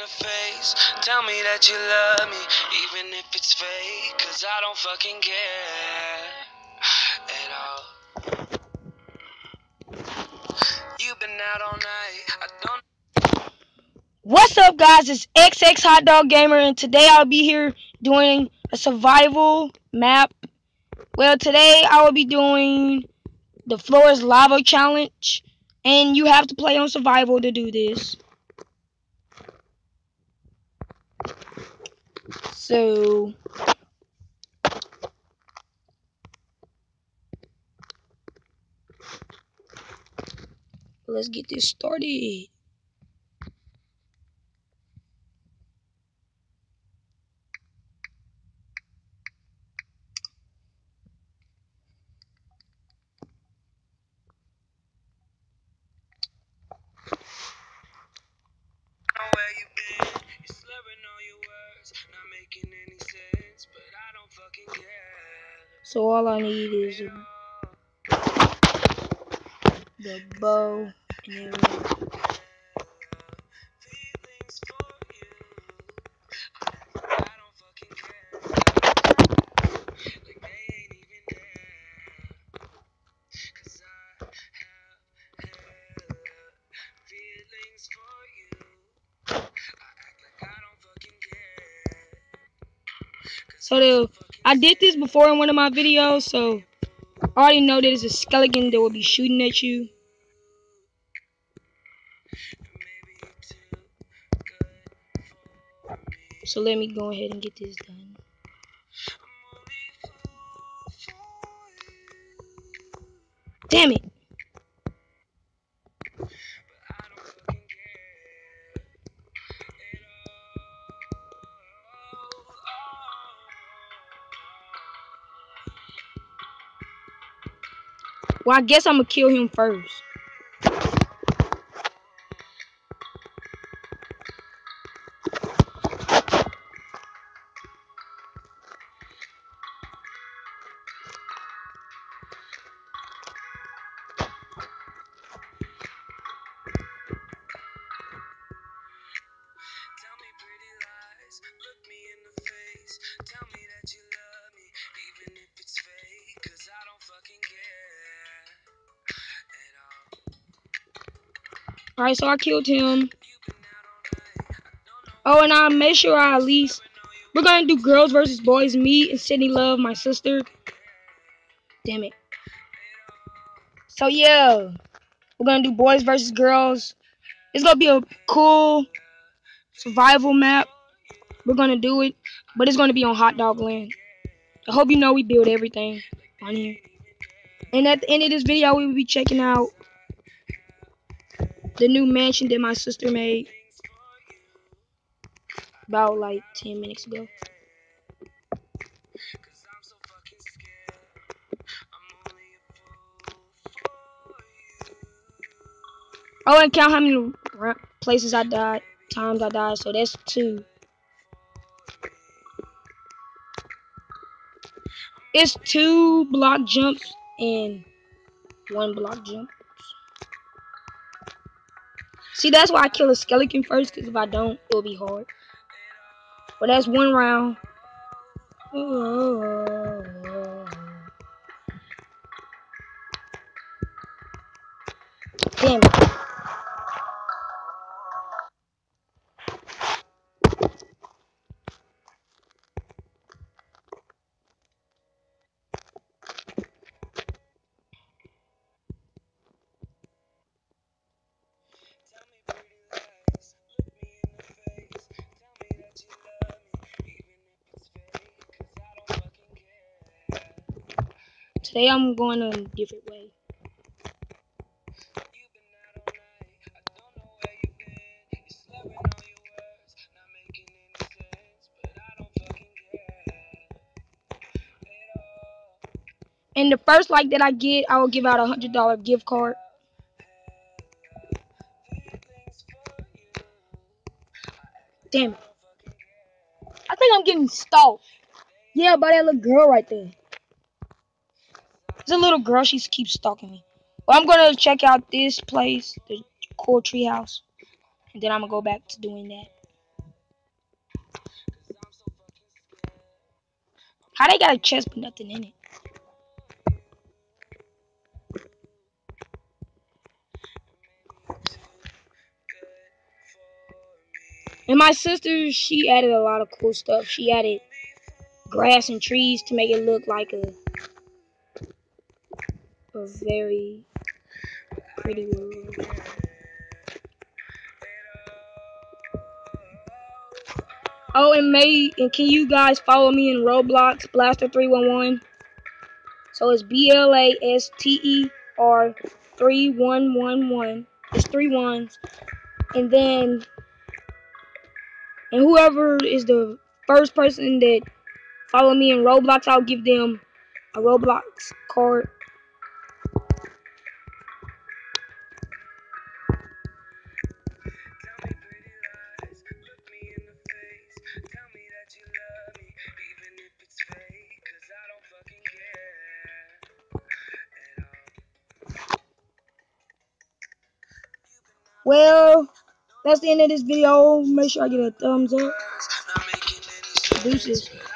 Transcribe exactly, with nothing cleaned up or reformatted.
face. Tell me that you love me, even if it's fake. Cause I don't fucking care at all. You've been out all night. I don't. What's up, guys? It's X X Hot Dog Gamer, and today I'll be here doing a survival map. Well, today I will be doing the floor is lava challenge, and you have to play on survival to do this. So let's get this started. Where you been? You're slurring all your words, not making any sense, but I don't fucking care. So all I need is a, the bow and everything. Feelings for you, I don't fucking care. Like they ain't even there. Cause I have hella feelings for you. I act like I don't fucking care. So the, I did this before in one of my videos, so I already know that it's a skeleton that will be shooting at you. So let me go ahead and get this done. Damn it! Well, I guess I'm gonna kill him first. Tell me pretty lies, look me in the face. Tell me that you love me, even if it's fake. Cause I don't fucking care at all. Alright, so I killed him. You've been out all night, I don't know. Oh, and I made sure I at least... We're gonna do girls versus boys. Me and Sydney Love, my sister. Damn it. So yeah, we're gonna do boys versus girls. It's gonna be a cool survival map. We're gonna do it, but it's gonna be on Hot Dog Land. I hope you know we build everything on here. And at the end of this video, we will be checking out the new mansion that my sister made about like ten minutes ago. Oh, and count how many places I died, times I died, so that's two. It's two block jumps and one block jump. See, that's why I kill a skeleton first, because if I don't, it'll be hard. But that's one round. Damn it. Today I'm going a different way. And the first like that I get, I will give out a hundred dollar gift card. Damn it. I think I'm getting stalked. Yeah, by that little girl right there. There's a little girl, she keeps stalking me. Well, I'm gonna check out this place, the cool tree house. And then I'm gonna go back to doing that. How they got a chest but nothing in it? And my sister, she added a lot of cool stuff. She added grass and trees to make it look like a a very pretty world. Oh, and may and can you guys follow me in Roblox, Blaster three one one? So it's B L A S T E R three one one one. It's three ones. And then, and whoever is the first person that follow me in Roblox, I'll give them a Roblox card. Well, that's the end of this video. Make sure I get a thumbs up. Deuces.